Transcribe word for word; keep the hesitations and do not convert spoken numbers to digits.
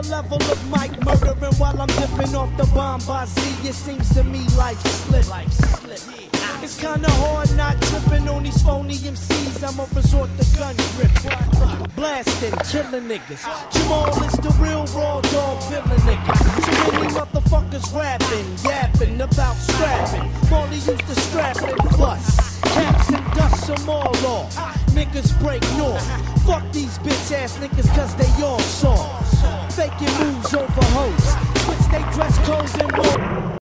level of mic murdering while I'm dipping off the bomb by Z. It seems to me life slip. Life slip. It's kinda hard not tripping on these phony M Cs. I'ma resort to gun grip, blasting, killing niggas. Jamal is the real raw dog villain nigga. So many motherfuckers rapping, yapping about scrapping. Marley used to strap and bust, caps and dust them all off. Niggas break north. Fuck these bitch ass niggas cause they all soft. Faking moves over hoes, switch they dress codes and more.